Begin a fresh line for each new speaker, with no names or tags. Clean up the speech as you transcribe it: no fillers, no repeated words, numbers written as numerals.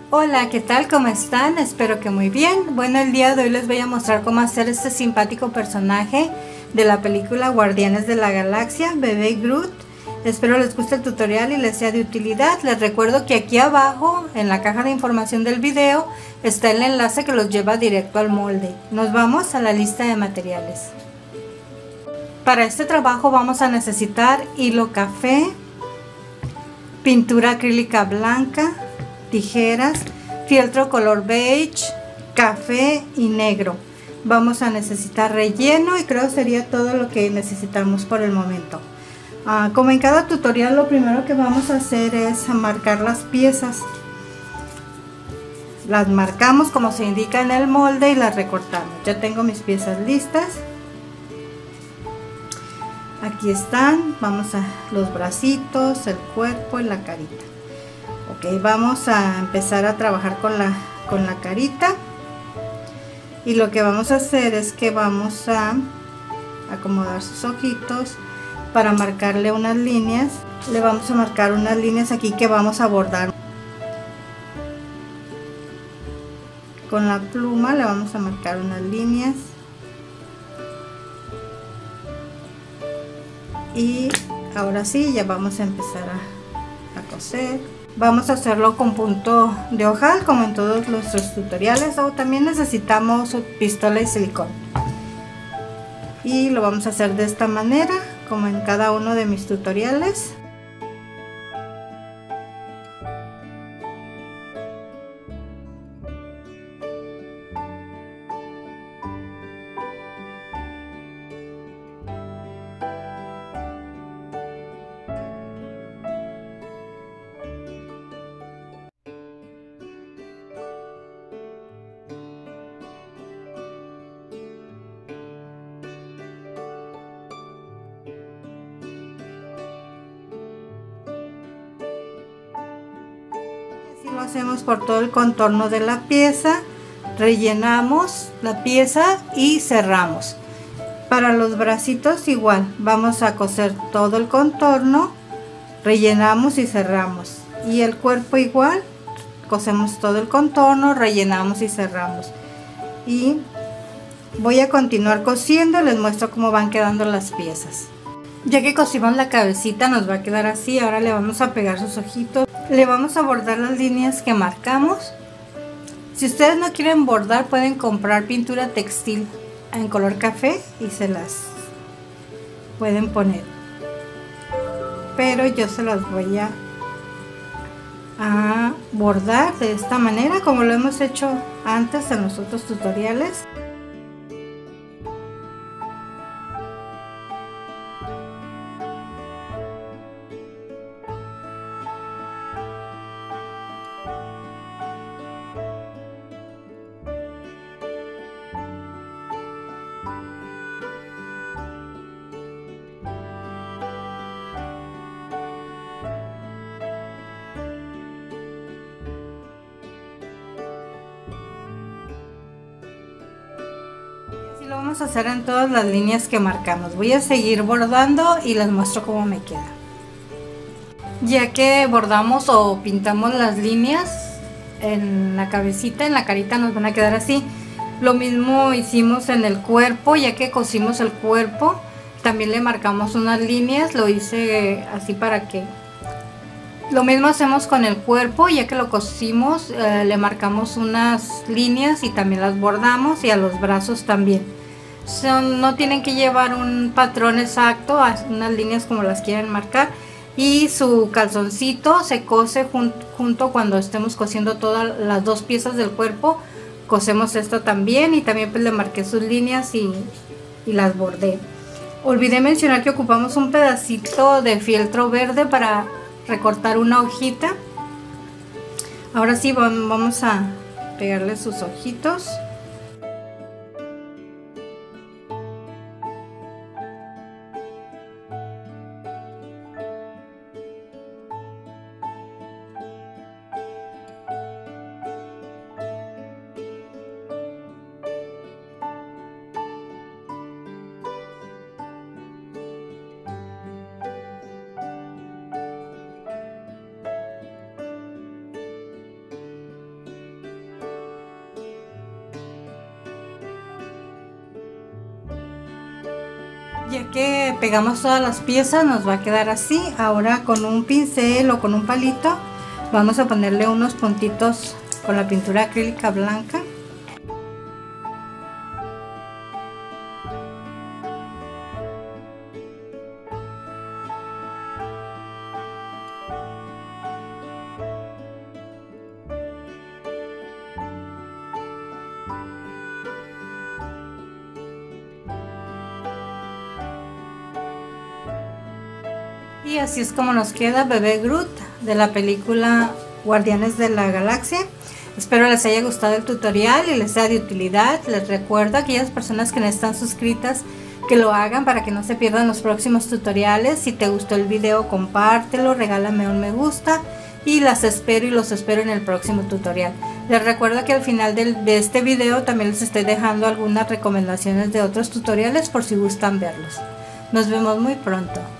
Hola, ¿qué tal? ¿Cómo están? Espero que muy bien. Bueno, el día de hoy les voy a mostrar cómo hacer este simpático personaje de la película Guardianes de la Galaxia, Bebé Groot. Espero les guste el tutorial y les sea de utilidad. Les recuerdo que aquí abajo, en la caja de información del video, está el enlace que los lleva directo al molde. Nos vamos a la lista de materiales. Para este trabajo vamos a necesitar hilo café, pintura acrílica blanca, tijeras, fieltro color beige, café y negro. Vamos a necesitar relleno y creo sería todo lo que necesitamos por el momento. Como en cada tutorial, lo primero que vamos a hacer es marcar las piezas. Las marcamos como se indica en el molde y las recortamos. Ya tengo mis piezas listas. Aquí están, vamos a los bracitos, el cuerpo y la carita. Ok, vamos a empezar a trabajar con la carita. Y lo que vamos a hacer es que vamos a acomodar sus ojitos para marcarle unas líneas. Le vamos a marcar unas líneas aquí que vamos a bordar. Con la pluma le vamos a marcar unas líneas. Y ahora sí, ya vamos a empezar a coser. Vamos a hacerlo con punto de ojal como en todos nuestros tutoriales, o también necesitamos pistola y silicón. Y lo vamos a hacer de esta manera como en cada uno de mis tutoriales. Lo hacemos por todo el contorno de la pieza, rellenamos la pieza y cerramos. Para los bracitos igual, vamos a coser todo el contorno, rellenamos y cerramos. Y el cuerpo igual, cosemos todo el contorno, rellenamos y cerramos. Y voy a continuar cosiendo, les muestro cómo van quedando las piezas. Ya que cosimos la cabecita nos va a quedar así. Ahora le vamos a pegar sus ojitos. Le vamos a bordar las líneas que marcamos. Si ustedes no quieren bordar, pueden comprar pintura textil en color café y se las pueden poner. Pero yo se las voy a bordar de esta manera, como lo hemos hecho antes en los otros tutoriales. Lo vamos a hacer en todas las líneas que marcamos. Voy a seguir bordando y les muestro cómo me queda. Ya que bordamos o pintamos las líneas en la cabecita, en la carita nos van a quedar así. Lo mismo hicimos en el cuerpo, ya que cosimos el cuerpo, también le marcamos unas líneas. Lo hice así para que... Lo mismo hacemos con el cuerpo, ya que lo cosimos, le marcamos unas líneas y también las bordamos, y a los brazos también. No tienen que llevar un patrón exacto, unas líneas como las quieren marcar. Y su calzoncito se cose junto cuando estemos cosiendo todas las dos piezas del cuerpo. Cosemos esto también, y también pues le marqué sus líneas y las bordé. Olvidé mencionar que ocupamos un pedacito de fieltro verde para recortar una hojita. Ahora sí vamos a pegarle sus ojitos. Ya que pegamos todas las piezas nos va a quedar así. Ahora con un pincel o con un palito vamos a ponerle unos puntitos con la pintura acrílica blanca. Y así es como nos queda Bebé Groot de la película Guardianes de la Galaxia. Espero les haya gustado el tutorial y les sea de utilidad. Les recuerdo a aquellas personas que no están suscritas que lo hagan para que no se pierdan los próximos tutoriales. Si te gustó el video, compártelo, regálame un me gusta y los espero en el próximo tutorial. Les recuerdo que al final de este video también les estoy dejando algunas recomendaciones de otros tutoriales por si gustan verlos. Nos vemos muy pronto.